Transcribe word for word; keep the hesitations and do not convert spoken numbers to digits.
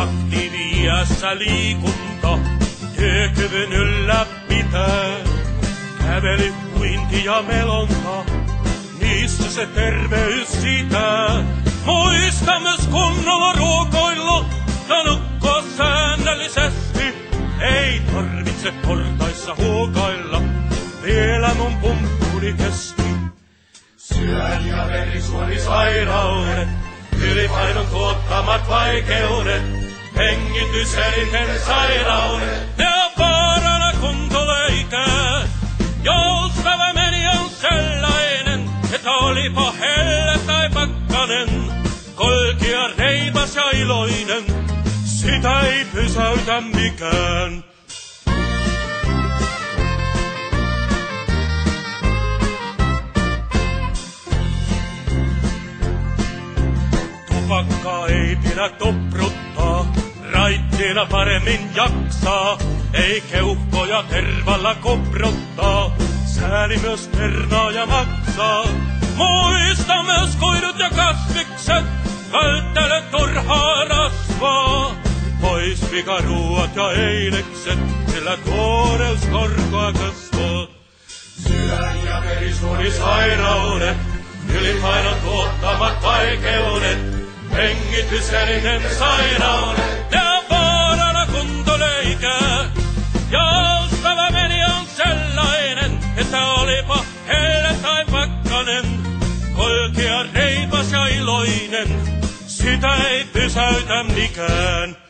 aktiivi-iässä liikunta työkyvyn ylläpitää. Kävely, uinti ja melonta, niissä se terveys sitää. Muista myös kunnolla ruokoilla ja nukkua säännöllisesti. Ei tarvitse portaissa huokailla, vielä mun pumppuni kesti. Sydän- ja verisuonisairaudet, ylipainon tuottamat vaikeudet, hengityselinten sairaudet, ne on vaarana kun tulee ikää. Joustava meni on sellainen, että olipa helle tai pakkanen, kolkea, reipas ja iloinen, sitä ei pysäytä mikään. Tupakkaa ei pidä topruttaa, raittiina paremmin jaksaa. Ei keuhkoja tervalla koprottaa, sääli myös ternaa ja maksaa. Muista myös kuidut ja kasvikset, välttele turhaa rasvaa. Pois pikaruuat ja einekset, sillä tuoreus korkoa kasvaa. Sydän- ja verisuonisairaudet, ylipainon tuottamat vaikeudet, hengityselinen sairaudet, ne on vaarana kun tulee ikää. Joustava meni on sellainen, että olipa helle tai pakkanen, kolkea, reipas ja iloinen, sitä ei pysäytä mikään.